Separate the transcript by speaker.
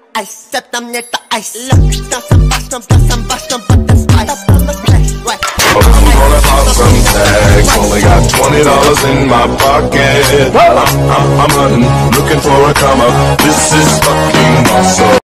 Speaker 1: ice. Set them near the ice. Look, that's some bust them, but that's spice. Up on the place, right?
Speaker 2: I'm gonna pop some tags. Only got $20 in my pocket. I'm hunting, looking for a come up. This is fucking awesome.